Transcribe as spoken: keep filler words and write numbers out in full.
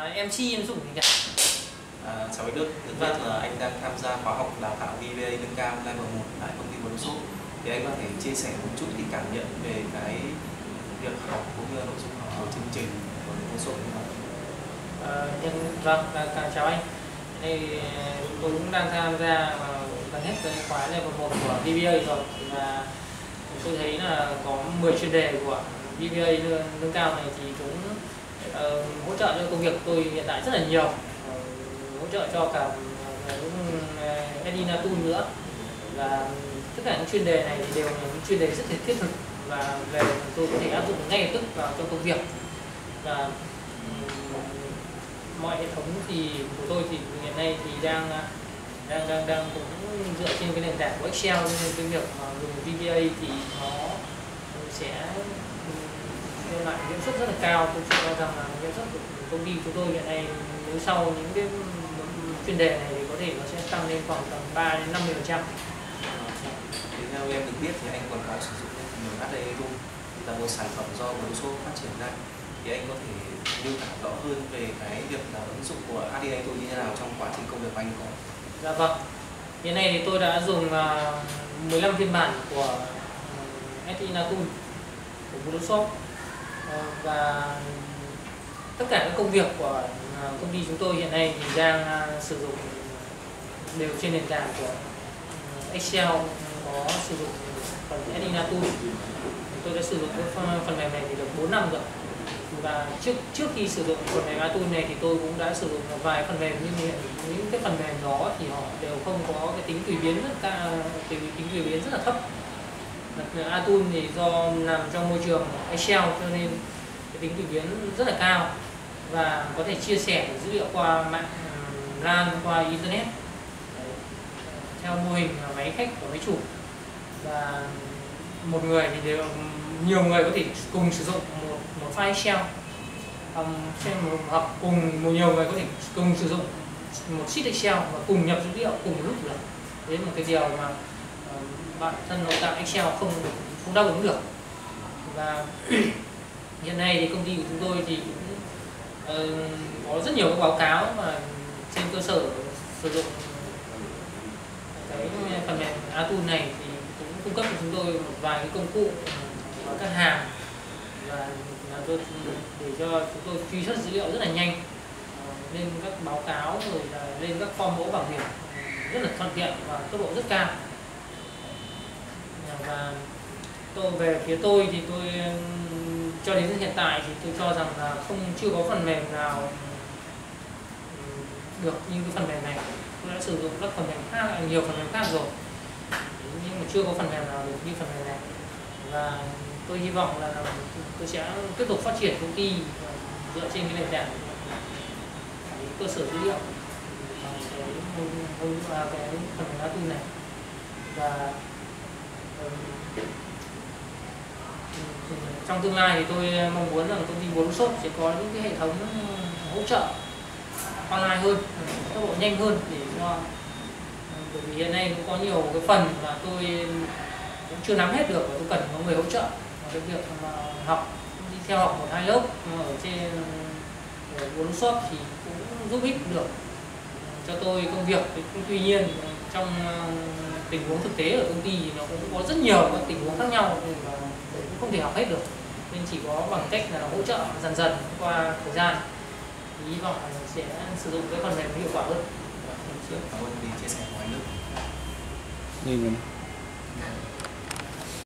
em chi em dùng gì cả. À, chào anh Đức, được biết Vâng. là anh đang tham gia khóa học đào tạo vê bê a nâng cao level một tại công ty Monoshop. Thì anh có thể chia sẻ một chút cái cảm nhận về cái việc học cũng như nội dung học của chương trình của Monoshop như nào? À, nhân, vâng, à, chào anh. Đây, tôi cũng đang tham gia gần hết cái khóa level một của vê bê a rồi, và tôi thấy là có mười chuyên đề của vê bê a nâng cao này thì cũng uh, hỗ trợ cho công việc của tôi hiện tại rất là nhiều, uh, hỗ trợ cho cả những uh, Edina Tool nữa, và tất cả những chuyên đề này thì đều là những chuyên đề rất là thiết thực và về tôi có thể áp dụng ngay lập tức vào trong công việc. Và um, mọi hệ thống thì của tôi thì hiện nay thì đang đang đang đang cũng dựa trên cái nền tảng của Excel, nên cái việc mà dùng vê bê a thì nó sẽ đem lại hiệu suất rất là cao. Tôi cho rằng là hiệu suất của công ty chúng tôi hiện nay nếu sau những cái chuyên đề này thì có thể nó sẽ tăng lên khoảng tầm ba đến năm mươi phần trăm. Thì theo em được biết thì anh còn có sử dụng phần mềm hát đê a Tool là một sản phẩm do Monoshop phát triển ra. Thì anh có thể miêu tả rõ hơn về cái việc là ứng dụng của hát đê a Tool như thế nào trong quá trình công việc của anh có? Dạ vâng. Hiện nay thì tôi đã dùng mười lăm phiên bản của Edina Tool của Monoshop, và tất cả các công việc của công ty chúng tôi hiện nay thì đang sử dụng đều trên nền tảng của Excel, có sử dụng phần Edina Tool. Tôi đã sử dụng cái phần mềm này thì được bốn năm rồi, và trước trước khi sử dụng phần mềm Tool này thì tôi cũng đã sử dụng một vài phần mềm, nhưng những cái phần mềm đó thì họ đều không có cái tính tùy biến rất cao, tính tùy biến rất là thấp. Tool thì do nằm trong môi trường Excel cho nên cái tính tùy biến rất là cao, và có thể chia sẻ dữ liệu qua mạng LAN, qua internet theo mô hình máy khách của máy chủ, và một người thì đều nhiều người có thể cùng sử dụng một một file Excel, hoặc cùng một nhiều người có thể cùng sử dụng một sheet Excel và cùng nhập dữ liệu cùng một lúc được. Đấy là một cái điều mà bản thân nội tại Excel không không đáp ứng được. Và hiện nay thì công ty của chúng tôi thì cũng uh, có rất nhiều các báo cáo, và trên cơ sở sử dụng cái phần mềm Tool này thì cũng cung cấp cho chúng tôi một vài cái công cụ và các hàm, và để cho chúng tôi truy xuất dữ liệu rất là nhanh, lên các báo cáo rồi là lên các form mẫu bảng điểm rất là thuận tiện và tốc độ rất cao. Và tôi về phía tôi thì tôi cho đến hiện tại thì tôi cho rằng là không chưa có phần mềm nào được như cái phần mềm này. Tôi đã sử dụng các phần mềm khác, nhiều phần mềm khác rồi, nhưng mà chưa có phần mềm nào được như phần mềm này. Và tôi hy vọng là tôi sẽ tiếp tục phát triển công ty dựa trên cái nền tảng cơ sở dữ liệu và cái phần mềm Tool này. Và trong tương lai thì tôi mong muốn rằng công ty Monoshop sẽ có những cái hệ thống hỗ trợ online hơn, tốc độ nhanh hơn, để cho bởi vì hiện nay cũng có nhiều cái phần mà tôi cũng chưa nắm hết được và tôi cần có người hỗ trợ. Cái việc mà học đi theo học một hai lớp ở trên Monoshop thì cũng giúp ích được cho tôi công việc. Tuy nhiên trong tình huống thực tế ở công ty thì nó cũng có rất nhiều các tình huống khác nhau, nhưng mà cũng không thể học hết được, nên chỉ có bằng cách là hỗ trợ dần dần qua thời gian. Thì hy vọng là sẽ sử dụng cái phần mềm hiệu quả hơn. Cảm ơn vì chia sẻ của anh Đức. Nhìn